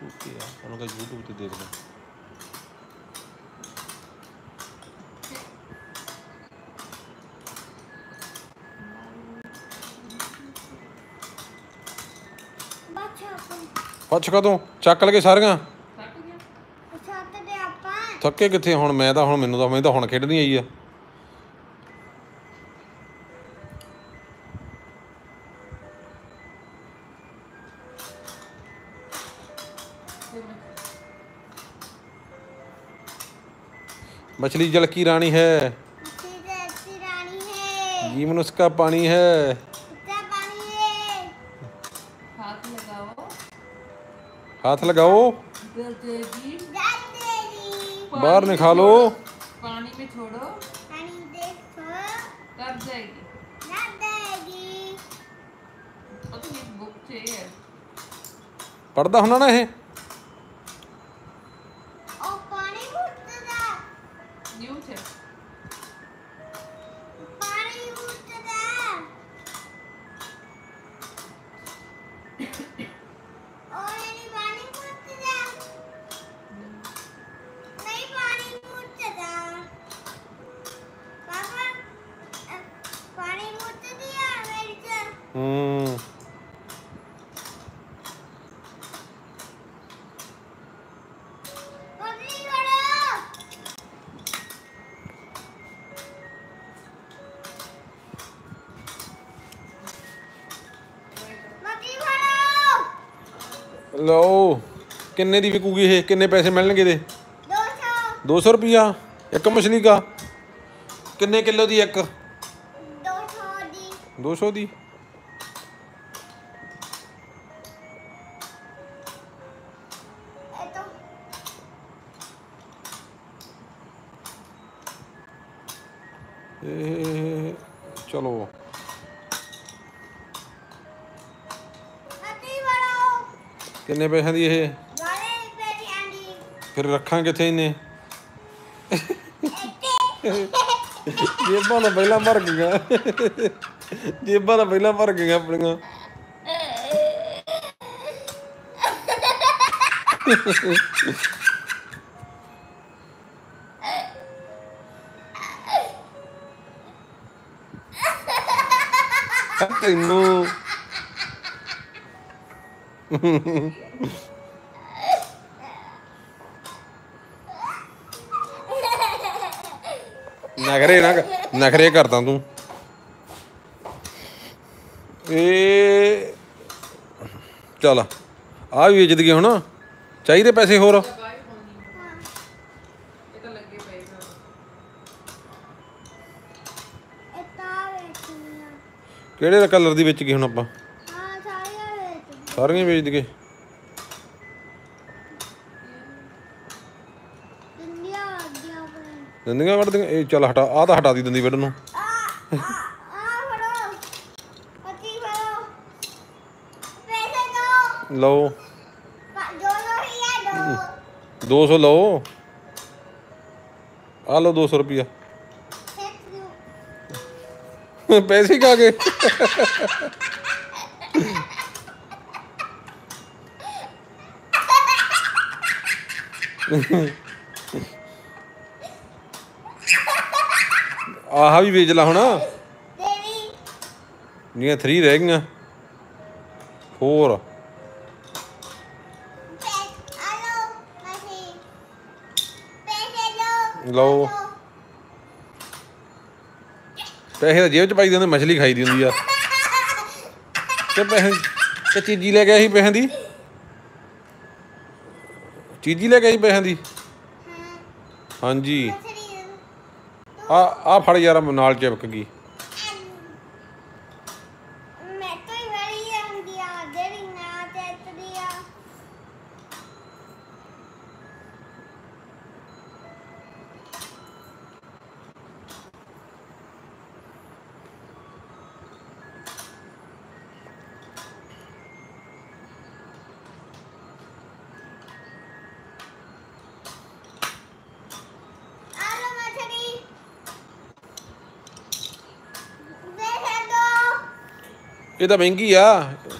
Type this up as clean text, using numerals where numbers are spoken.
ਝੂਠੀ ਆ ਉਹਨੂੰ ਕਹ YouTube ਤੇ ਦੇਖ ਲੈ। ਪੁੱਛ ਕਦੋਂ ਚੱਕ ਲਗੇ ਸਾਰੀਆਂ ਥੱਕੇ ਕਿੱਥੇ ਹੁਣ ਮੈਂ ਤਾਂ ਹੁਣ ਮੈਨੂੰ ਤਾਂ ਹੁਣ ਖੇਡਣੀ ਆਈ ਆ। मछली जल की रानी है, जीवन उसका पानी है। हाथ लगाओ बाहर निकालो पानी में छोड़ो तब जाएगी। पढ़ता होना ना ये लो किन्ने दी विकूगी ये किन्ने पैसे मिलणगे दे 200 रुपया एक मछली का किन्ने किलो दी एक 200 दी चलो किन्ने पैसे दी ये फिर रखा किथे इन्हें जेबां तो पहला भर गई जेबां तो पहला भर गई अपनियां तेनू नखरे ना नखरे करदा तू चल आ भी बेच दईए हुण चाहिए पैसे होर किहड़े कलर दी बेच गए हुण आपां सारियां बेच दईए दंदियां वढ़ दियां चल हटा आ तो हटा दी दंदी वढ़न नूं लो 200 लो आ लो 200 रुपया पैसे खा गए आह भी बेच ला हुण जियां 3 रह गई 4 लो पैसे तो जेब च पाई दी मछली खाई दी होंदी आ पैसे ते चीजी लै गया पैसे दी चीजी लै गया पैसे दी हाँ जी आ फड़ यार नाल चिपक गई ये तो महंगी आ